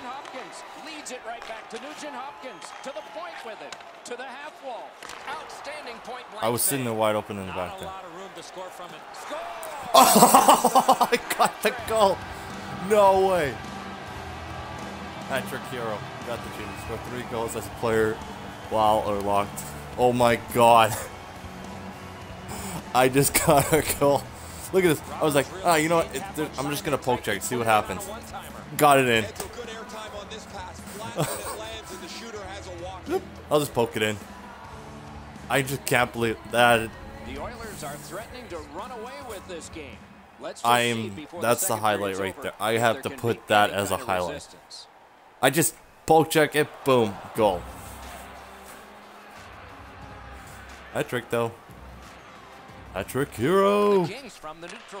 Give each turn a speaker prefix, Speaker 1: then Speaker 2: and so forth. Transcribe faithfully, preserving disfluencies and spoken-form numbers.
Speaker 1: Nugent Hopkins leads it right back to Nugent Hopkins. To the point with it. To the half wall. Outstanding point blank.
Speaker 2: I was sitting there wide open in the back
Speaker 1: Not a
Speaker 2: there.
Speaker 1: lot of room to score from it. Score!
Speaker 2: Oh, I got the goal. No way. Patrick Hero got the Jimmy. Scored three goals as a player while or locked. Oh my god. I just got a goal. Look at this. I was like, ah, you know what? It, there, I'm just going to poke check, see what happens. Got it in. I'll just poke it in. I just can't believe that.
Speaker 1: The Oilers are threatening to run away with this game. Let's
Speaker 2: I am. That's the highlight right there. I have to put that as a highlight. I just poke check it. Boom. Goal. Hat trick though. Hat trick Hero.